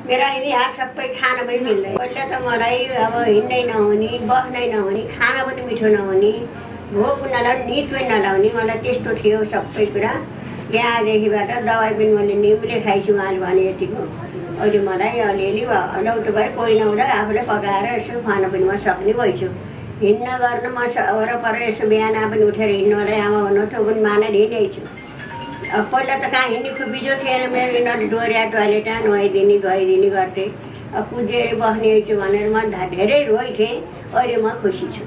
मेरा यदि हात सबै खान पनि मिल्दैन। पहिला त मलाई अब हिँड्नै नहुने, बस्नै नहुने, खाना पनि मिठो नहुने, भोक नलाउने, निद पनि नलाउने, मलाई त्यस्तो थियो सबै कुरा। यहाँदेखिबाट दबाई पनि मैले निम्बुले खाइछु उहाँले भने यतिको। अहिले मलाई अलिअलि लौतो भएर कोही नहुँदा आफूलाई पकाएर यसो खान पनि म सक्ने भइछु। हिँड्न गर्न म वरपर यसो बिहान पनि उठेर हिँड्नुलाई आमा भन्नु त्यो पनि मानेर हिँडेछु। अब पहिला त कहाँ हिँड्ने खुबिजो थिएन मेरो, यिनीहरूले डोर्या टोइलेटमा नुहाइदिने धुवाइदिने गर्थेँ। अब कुदेर बस्ने छु भनेर म धेरै रोइथेँ। अहिले म खुसी छु।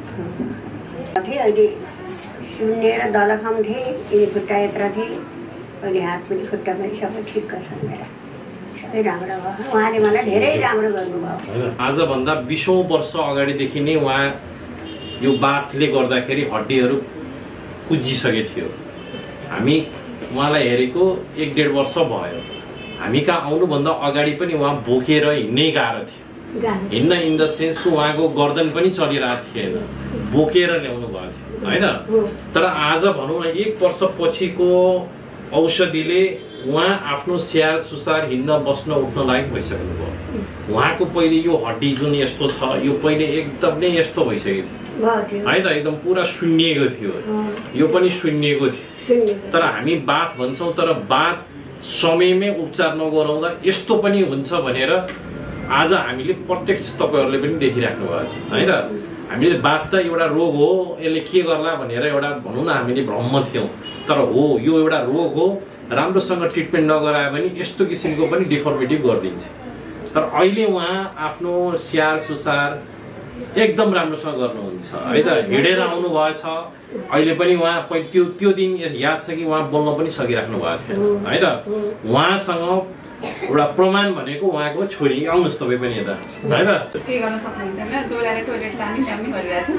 अहिले सुन्नेर दलखम थिएँ, यिनी खुट्टा यत्र थिएँ। अहिले हात पनि खुट्टा पनि सबै ठिक्क छन् मेरा, सबै राम्रो भयो। उहाँले मलाई धेरै राम्रो गर्नुभयो। आजभन्दा 20औं वर्ष अगाडिदेखि नै उहाँ यो बातले गर्दाखेरि हड्डीहरू कुजिसके थियो। हामी उहाँलाई हेरेको 1-1.5 वर्ष भयो। हामी कहाँ आउनुभन्दा अगाडि पनि उहाँ बोकेर हिँड्नै गाह्रो थियो। हिँड्न इन द सेन्सको उहाँको गर्दन पनि चलिरहेको थिएन, बोकेर ल्याउनु भएको थियो होइन। तर आज भनौँ न 1 वर्ष पछिको औषधिले उहाँ आफ्नो स्याहार सुसार हिँड्न बस्न उठ्न लायक भइसक्नु भयो। उहाँको पहिले यो हड्डी जुन यस्तो छ यो पहिले एकदम नै यस्तो भइसकेको थियो है त, एकदम पुरा सुन्निएको थियो, यो पनि सुन्निएको थियो। तर हामी बात भन्छौँ, तर बात समयमै उपचार नगराउँदा यस्तो पनि हुन्छ भनेर आज हामीले प्रत्यक्ष तपाईहरुले पनि देखिराख्नु भएको छ है त। हामीले बात त एउटा रोग हो, यसले के गर्ला भनेर एउटा भनौँ न हामीले भ्रम थियौं, तर हो यो एउटा रोग हो, राम्रोसँग ट्रिटमेन्ट नगराए पनि यस्तो किसिमको पनि डिफर्मिटी गर्दिन्छ। तर अहिले उहाँ आफ्नो स्याहार सुसार एकदम राम्रोसँग गर्नुहुन्छ है त। हिँडेर आउनु भएछ, अहिले पनि उहाँ त्यो दिन याद छ कि उहाँ बोल्न पनि सकिराख्नु भएको थियो है त। उहाँसँग एउटा प्रमाण भनेको उहाँको छोरी, आउनुहोस् तपाईँ पनि यता है त। के गर्न सक्नुहुँदैन, डोलाएर टोइलेट लाने काम नि गरिरहेको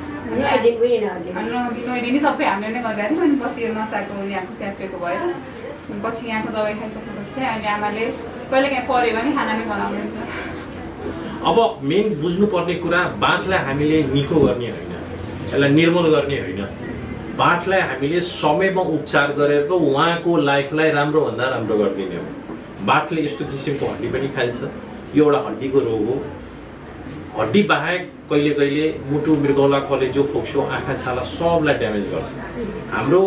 थियो, सबै हामीले नै गरिरहेको थियौँ। अनि पछि यो नसाको यहाँको च्यापेको भएर पछि यहाँको दबाई खाइसकेपछि चाहिँ अहिले आमाले कहिले काहीँ पऱ्यो भने खाना नै बनाउँदैन। अब मेन बुझ्नुपर्ने कुरा, बाँचलाई हामीले निको गर्ने होइन, यसलाई निर्मूल गर्ने होइन। बाँचलाई हामीले समयमा उपचार गरेर उहाँको लाइफलाई राम्रो भन्दा राम्रो गरिदिने हो। बाँचले यस्तो किसिमको हड्डी पनि खान्छ, यो एउटा हड्डीको रोग हो। हड्डी बाहेक कहिले कहिले मुटु, मृगौला, कलेजो, फोक्सो, आँखा, छाला सबलाई ड्यामेज गर्छ। हाम्रो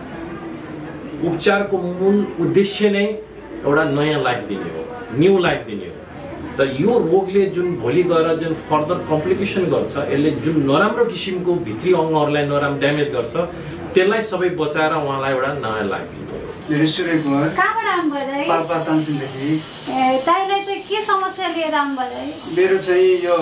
उपचारको मूल उद्देश्य नै एउटा नयाँ लाइफ दिने हो, न्यू लाइफ दिने हो। र यो रोगले जुन भोलि गएर जुन फर्दर कम्प्लिकेसन गर्छ, यसले जुन नराम्रो किसिमको भित्री अङ्गहरूलाई नराम्रो ड्यामेज गर्छ, त्यसलाई सबै बचाएर उहाँलाई एउटा नयाँ लाइफ दिने हो। कहाँबाट आउनुभयो? पाल्पा तानसिनदेखि। तपाईँलाई चाहिँ के समस्या लिएर आउनुभयो? मेरो चाहिँ यो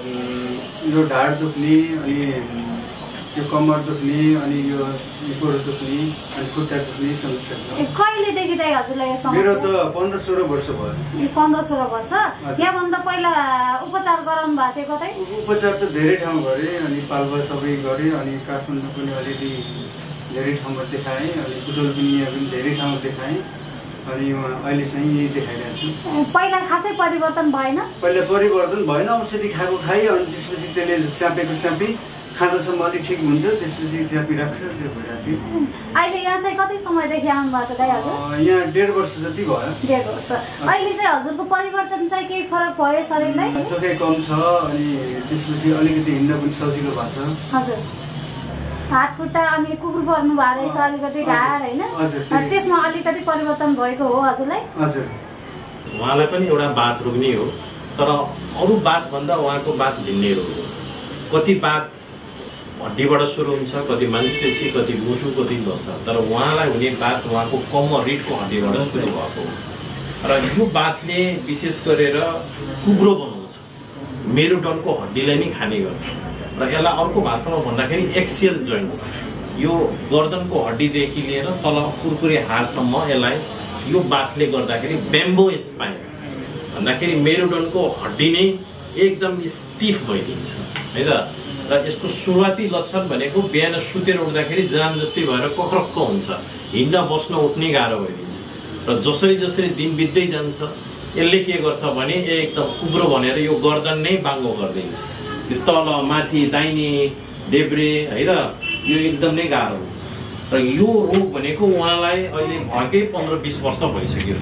ढाड दुख्ने, अनि यो कम्मर दुख्ने, अनि यो गोडो दुख्ने, अनि खुट्टा दुख्ने समस्या छ। कहिलेदेखि चाहिँ हजुरलाई यो समस्या? मेरो त 15-16 वर्ष भयो। 15-16 वर्ष? यहाँभन्दा पहिला उपचार गराउनु भएको थियो कतै? उपचार त धेरै ठाउँ गरेँ, अनि पाल्पा सबै गरेँ, अनि काठमाडौँ पनि अलिअलि धेरै ठाउँमा देखाएँ, अनि बुटवल पनि यहाँ पनि धेरै ठाउँ देखाएँ, अनि अहिले चाहिँ यही देखाइरहेको छु। पहिला खासै परिवर्तन भएन? पहिला परिवर्तन भएन, औषधि खाएको खाएँ, अनि त्यसपछि त्यसले चापेको चापी खाँदासम्म अलिक ठिक हुन्छ, त्यसपछि च्यापिराख्छ, त्यो भइरहेको थियो। अहिले यहाँ चाहिँ कति समयदेखि आउनु भएको छ हजुर? यहाँ 1.5 वर्ष जति भयो। 1.5 वर्ष। अहिले चाहिँ हजुरको परिवर्तन चाहिँ केही फरक भयो शरीरलाई? थोरै कम छ, अनि त्यसपछि अलिकति हिँड्न पनि सजिलो भएको छ। हजुर, हात खुट्टा अनि कुकुर पर्नु भएको रहेछ अलिकति ढाड होइन, त्यसमा अलिकति परिवर्तन भएको हो हजुरलाई? हजुर, उहाँलाई पनि एउटा बात रोग नै हो, तर अरू बात भन्दा उहाँको बात भिन्नै रोग हो। कति बात हड्डीबाट सुरु हुन्छ, कति मांसपेशी, कति मुटु, कति नस, तर उहाँलाई हुने बात उहाँको कम्मर रिडको हड्डीबाट सुरु भएको हो। र यो बातले विशेष गरेर कुब्रो बनाउँछ, मेरुदण्डको हड्डीलाई नै खाने गर्छ। र यसलाई अर्को भाषामा भन्दाखेरि एक्सियल जोइन्ट्स, यो गर्दनको हड्डीदेखि लिएर तल कुरकुरे हाडसम्म यसलाई यो बातले गर्दाखेरि ब्याम्बो स्पाइन भन्दाखेरि मेरुदण्डको हड्डी नै एकदम स्टिफ भइदिन्छ है त। र यसको सुरुवाती लक्षण भनेको बिहान सुतेर उठ्दाखेरि जाम जस्तै भएर कक्रक्क हुन्छ, हिँड्न बस्न उठ्नै गाह्रो भइदिन्छ। र जसरी जसरी दिन बित्दै जान्छ यसले के गर्छ भने एकदम कुब्रो भनेर यो गर्दन नै बाङ्गो गरिदिन्छ, यो तल माथि दाहिने देब्रे है र यो एकदम नै गाह्रो हुन्छ। र यो रोग भनेको उहाँलाई अहिले भएकै 15-20 वर्ष भइसक्यो।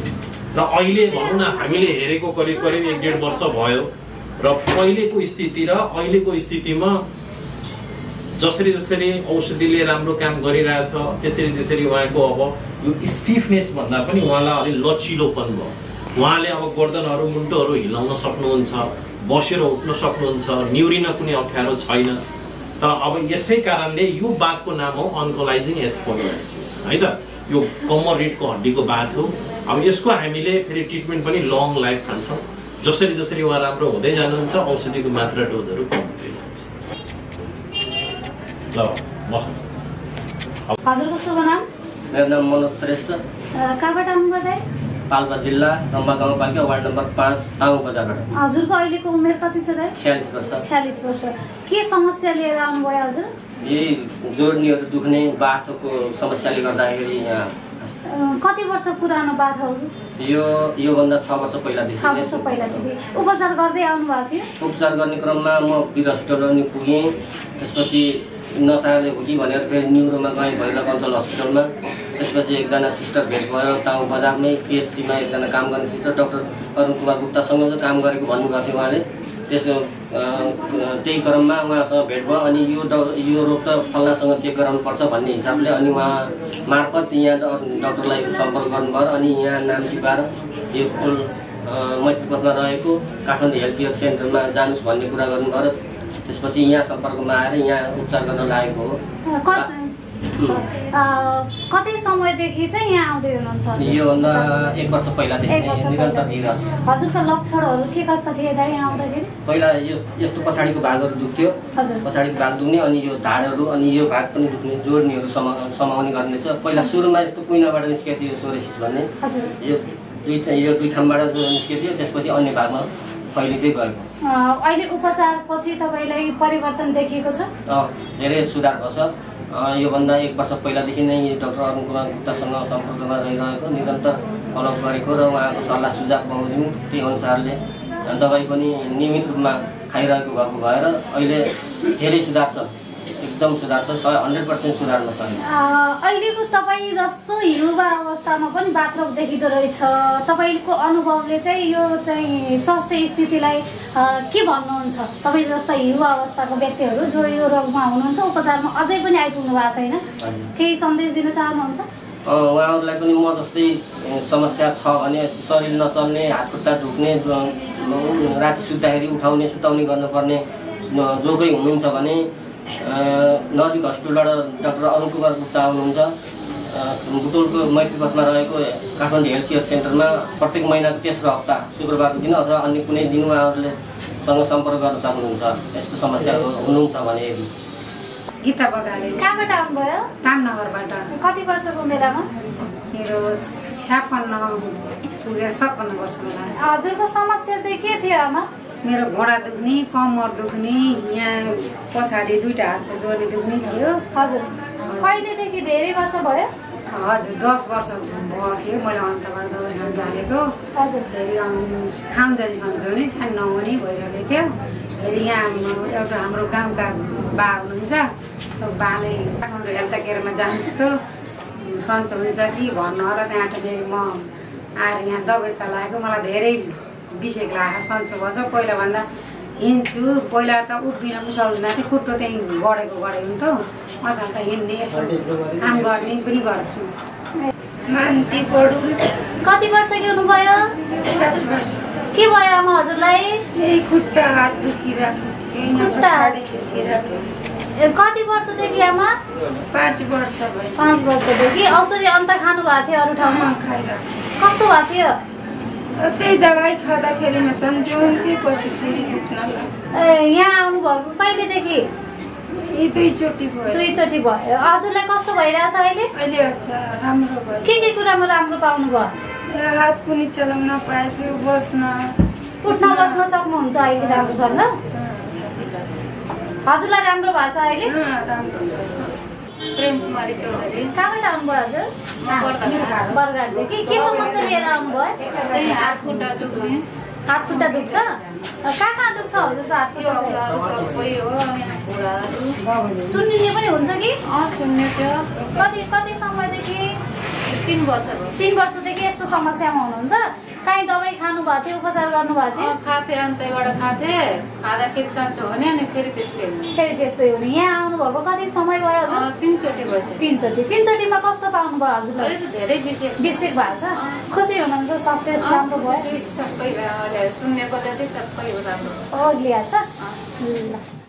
र अहिले भनौँ न हामीले हेरेको करिब 1.5 वर्ष भयो र पहिलेको स्थिति र अहिलेको स्थितिमा जसरी औषधिले राम्रो काम गरिरहेछ त्यसरी उहाँको अब यो स्टिफनेस भन्दा पनि उहाँलाई अलि लचिलोपन भयो। उहाँले अब गर्दनहरू मुन्टोहरू हिलाउन सक्नुहुन्छ, बसेर उठ्न सक्नुहुन्छ, निउरिन कुनै अप्ठ्यारो छैन। तर अब यसै कारणले यो बातको नाम हो अन्कोलाइजिङ स्पोन्डिलोसिस है त। यो कम्मर रिडको हड्डीको बात हो। अब यसको हामीले फेरि ट्रिटमेन्ट पनि लङ लाइफ खान्छौँ। जसरी उहाँ राम्रो हुँदै जानुहुन्छ औषधिको मात्रा डोजहरू कम हुँदै जान्छ। ल बस्नु। हजुरको शुभ नाम? मेरो नाम मनोज श्रेष्ठ। कहाँबाट आउनुभयो? पाल्पा जिल्ला रम्बा गाउँपालिका वार्ड नम्बर 5 ताउ बजारबाट। हजुरको अहिलेको उमेर कति छ दाइ? 46 वर्ष। 46 वर्ष। के समस्या लिएर आउनुभयो हजुर? यही जोड्नीहरू दुख्ने बाथको समस्याले गर्दाखेरि यहाँ। कति वर्ष पुरानो बाथ हो? यो भन्दा 6 वर्ष पहिलादेखि। 6 वर्ष पहिलादेखि उपचार गर्दै आउनु भएको थियो? उपचार गर्ने क्रममा म बुद्ध हस्पिटल पनि पुगेँ। त्यसपछि नसाले हो कि भनेर फेरि न्युरोमा गएँ भैरव अञ्चल हस्पिटलमा। त्यसपछि एकजना सिस्टर भेट भयो ताउ बजारमै पिएचसीमा एकजना काम गर्ने सिस्टर डाक्टर अरुण कुमार गुप्तासँग चाहिँ काम गरेको भन्नुभएको थियो उहाँले। त्यही क्रममा उहाँसँग भेट भयो। अनि यो रोग त फल्नासँग चेक गराउनुपर्छ भन्ने हिसाबले अनि उहाँ मार्फत यहाँ डाक्टरलाई सम्पर्क गर्नुभयो। अनि यहाँ नाम टिपाएर यो पुल मैत्रीपथमा रहेको काठमाडौँ हेल्थ केयर सेन्टरमा जानुहोस् भन्ने कुरा गर्नुभयो। त्यसपछि यहाँ सम्पर्कमा आएर यहाँ उपचार गर्न लागेको हो। कति समयदेखि चाहिँ यहाँ आउँदै हुनुहुन्छ? योभन्दा 1 वर्ष पहिलादेखि निरन्तर दिइरहेको छु। हजुरको लक्षणहरू के कस्ता थिए दाइ यहाँ आउँदाखेरि? पहिला यस्तो पछाडिको भागहरू दुख्थ्यो, पछाडिको भाग दुख्ने, अनि यो ढाडहरू अनि यो भाग पनि दुख्ने, जोड्नीहरू समाउने गर्नेछ। पहिला सुरुमा यस्तो कुइनाबाट निस्केको थियो सोरेसिस भन्ने, यो दुई ठाउँबाट निस्केको थियो। त्यसपछि अन्य भागमा फैलिँदै गएको। अहिले उपचार पछि तपाईँलाई परिवर्तन देखिएको छ? धेरै सुधार भएको छ। योभन्दा 1 वर्ष पहिलादेखि नै डाक्टर अरुण कुमार गुप्तासँग सम्पर्कमा रहिरहेको, निरन्तर फलोअप गरेको र उहाँको सल्लाह सुझाव बमोजिम त्यही अनुसारले दबाई पनि नियमित रूपमा खाइरहेको भएको भएर अहिले धेरै सुधार छ, एकदम सुधार छ, 100% सुधारमा छ। अहिलेको तपाईँ जस्तो युवा अवस्थामा पनि बाथरोग देखिँदो रहेछ। तपाईँको अनुभवले चाहिँ यो चाहिँ स्वास्थ्य स्थितिलाई के भन्नुहुन्छ? तपाईँ जस्ता युवा अवस्थाको व्यक्तिहरू जो यो रोगमा हुनुहुन्छ, उपचारमा अझै पनि आइपुग्नु भएको छैन, केही सन्देश दिन चाहनुहुन्छ? उहाँहरूलाई पनि म जस्तै समस्या छ भने शरीर नचल्ने, हात खुट्टा दुख्ने, राति सुत्दाखेरि सुताउने गर्नुपर्ने जो कोही हुनुहुन्छ भने नजिक हस्पिटलबाट डाक्टर अरुण कुमार गुप्ता आउनुहुन्छ। बुटवलको मैत्रीपथमा रहेको काठमाडौँ हेल्थ केयर सेन्टरमा प्रत्येक महिनाको तेस्रो हप्ता शुक्रबारको दिन अथवा अन्य कुनै दिन उहाँहरूले सँग सम्पर्क गर्न सक्नुहुन्छ यस्तो समस्या हुनुहुन्छ भने। यदि गीता बगाले कहाँबाट आउनुभयो? रामनगरबाट। कति वर्षको उमेरमा? मेरो 56 पुगेर 57 वर्ष होला। हजुरको समस्या चाहिँ के थियो आमा? मेरो घोडा दुख्ने, कम्मर दुख्ने, यहाँ पछाडि दुईटा हातको जोडी दुख्ने थियो। हजुर कहिलेदेखि? धेरै वर्ष भयो? हजुर 10 वर्ष भयो थियो मैले अन्तबाट दबाई खान थालेको। हजुर फेरि खामजानी सन्चो नि खान नहुने भइरहेको थियो। फेरि यहाँ एउटा हाम्रो गाउँका बा हुनुहुन्छ, त्यो बाले काठमाडौँ हेल्थ केयरमा जानुहोस् त सन्चो हुन्छ कि भन्नु र त्यहाँबाट फेरि म आएर यहाँ दबाई चलाएको। मलाई धेरै बिसेक लागेको सन्चो भएछ। पहिलाभन्दा हिँड्छु, पहिला त उभिन पनि सक्दिनँ थिएँ, खुट्टो त्यहीँ गढेको हुन्थ्यो। अझ त हिँड्ने यसो काम गर्ने पनि गर्छु। कति वर्षकी हुनुभयो? 50 वर्ष। के भयो आमा हजुरलाई? यही खुट्टा हात दुखिरहेको। कति वर्षदेखि आमा? 5 वर्ष भयो। 5 वर्षदेखि औषधि अन्त खानु भएको थियो अरू ठाउँमा? कस्तो भएको थियो? त्यही दबाई खाँदाखेरिमा सन्चो हुन्थ्यो, पछि फेरि दुख्न लाग्यो। यहाँ आउनुभएको कहिलेदेखि? यी 2 चोटि भयो। 2 चोटि भयो। हजुरलाई कस्तो भइरहेछ अहिले? अहिले अच्छा राम्रो भयो। के कुरामा राम्रो पाउनु भयो? हात पनि चलाउन पाएछु, बस्न उठ्न बस्न सक्नुहुन्छ अहिले राम्रोसँग? हजुरलाई राम्रो भएको छ अहिले? प्रेम कुमारी चौधरी। कहाँबाट आउनुभयो हजुर? बरगाडदेखि। के समस्या लिएर आउनुभयो? त्यही हात खुट्टा दुख्ने। हात खुट्टा दुख्छ? कहाँ दुख्छ हजुरको हात खुट्टा? सबै हो, अनि घुँडाहरू। सुन्निने पनि हुन्छ कि? सुन्ने थियो। कति समयदेखि? 3 वर्ष भयो। 3 वर्षदेखि यस्तो समस्यामा हुनुहुन्छ। काहीँ दबाई खानु भएको थियो, उपचार गर्नु भएको थियो? खाथे अन्तैबाट खाथे, खाँदाखेरि सन्चो हुने अनि फेरि त्यस्तै हुने। फेरि त्यस्तै हुने। यहाँ आउनुभएको कति समय भयो हजुर? 3 चोटि भइसक्यो। 3 चोटि। 3 चोटिमा कस्तो पाउनुभयो हजुरले? धेरै विशेष भएको छ। खुसी हुनुहुन्छ? स्वास्थ्य राम्रो भयो? सबै सुन्ने पद्धति सबै राम्रो हो लिया छ। ल